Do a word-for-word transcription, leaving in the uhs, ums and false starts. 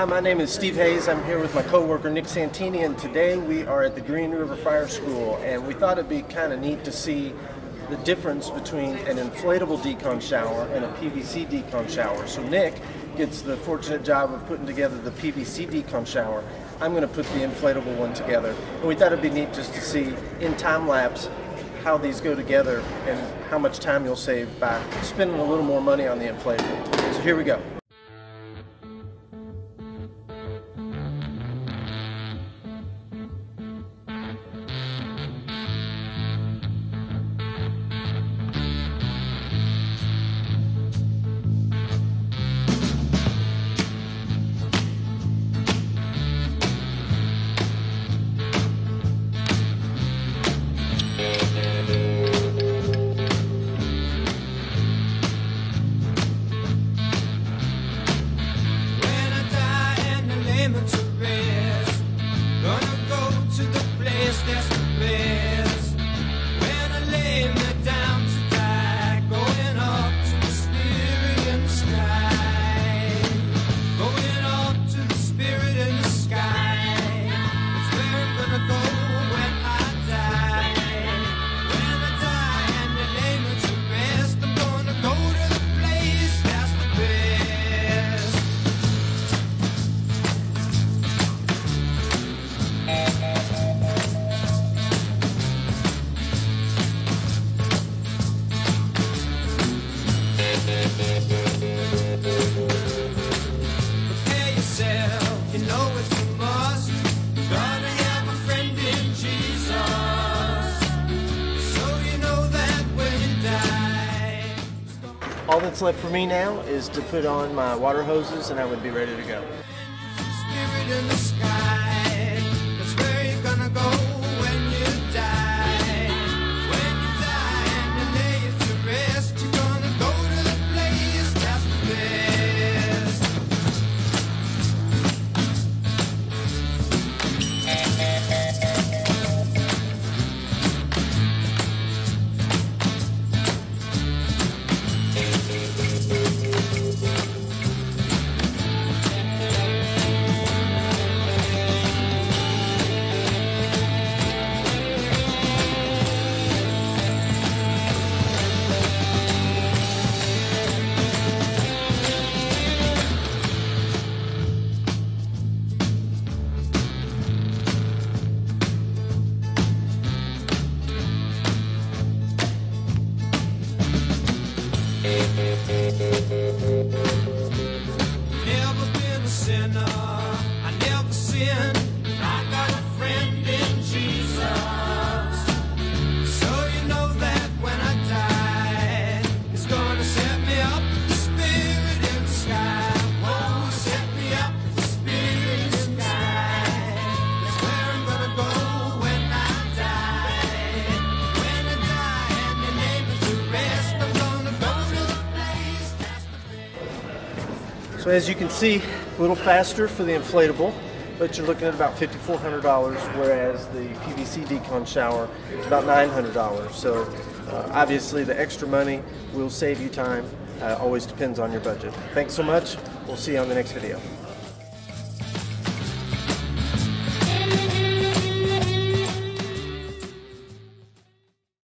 Hi, my name is Steve Hayes. I'm here with my co-worker Nick Santini, and today we are at the Green River Fire School, and we thought it'd be kind of neat to see the difference between an inflatable decon shower and a P V C decon shower. So Nick gets the fortunate job of putting together the P V C decon shower. I'm going to put the inflatable one together, and we thought it'd be neat just to see in time lapse how these go together and how much time you'll save by spending a little more money on the inflatable. So here we go. All that's left for me now is to put on my water hoses and I would be ready to go. Spirit in the sky, that's where you're gonna go when you die. When you die and you lay it to rest, you're gonna go to the place that's the best. Never been a sinner, I never sinned. I got a friend in Jesus. So you know that when I die, He's gonna set me up, the Spirit in the sky. Whoa, set me up, the Spirit in the sky. That's where I'm gonna go when I die. When I die and you lay me to rest, I'm gonna go to the place that's the best. So as you can see, a little faster for the inflatable, but you're looking at about fifty-four hundred dollars, whereas the P V C decon shower is about nine hundred dollars. So uh, obviously the extra money will save you time. Uh, always depends on your budget. Thanks so much. We'll see you on the next video.